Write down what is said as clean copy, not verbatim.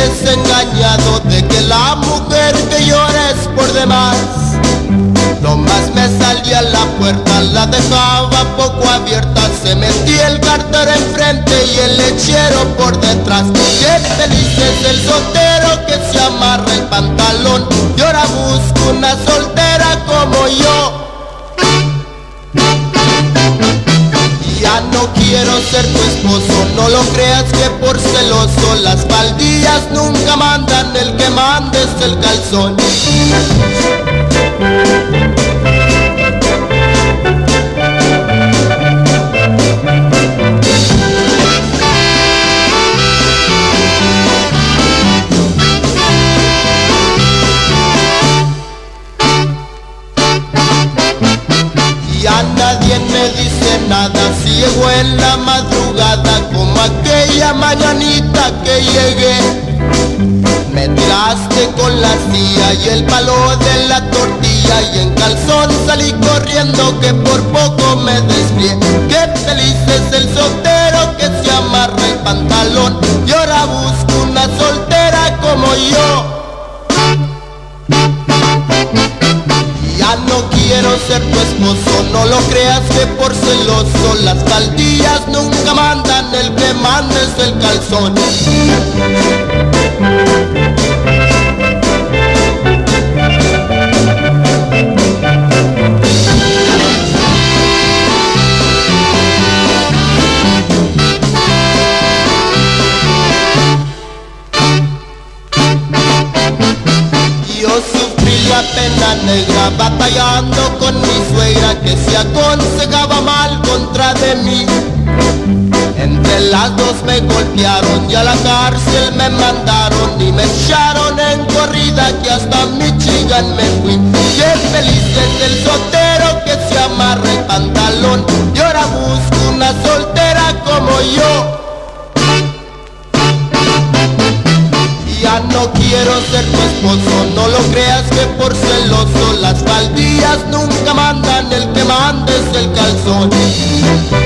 desengañado de que la mujer que llora es por demás. Nomás me salía a la puerta, la dejaba poco abierta, se metía el cartero enfrente y el lechero por detrás. Qué feliz es el soltero que se amarra el pantalón, y ahora busco una soltera como yo. Ya no quiero ser tu esposo, no lo creas que por celoso. Las faldillas nunca mandan, el que manda es el calzón. Ya nadie me dice nada si llego en la madrugada, como aquella mañanita que llegué. Me tiraste con la silla y el palo de la tortilla, y en calzón salí corriendo que por poco me desvié. Qué feliz es el soltero que se amarra el pantalón, y ahora busco una soltera como yo. Ya no quiero ser tu esposo, no lo creas que por celoso. Las faldillas nunca mandan, el que manda es el calzón. Yo sufrí la pena negra batallando con mi suegra, que se aconsejaba mal contra de mí. Entre las dos me golpearon y a la cárcel me mandaron, y me echaron en corrida que hasta Michigan me fui. Qué feliz es el soltero que se amarra el pantalón, y ahora busco una soltera como yo. Ya no quiero ser tu esposo, no lo creas que por celoso. Las faldillas nunca mandan, el que manda es el calzón.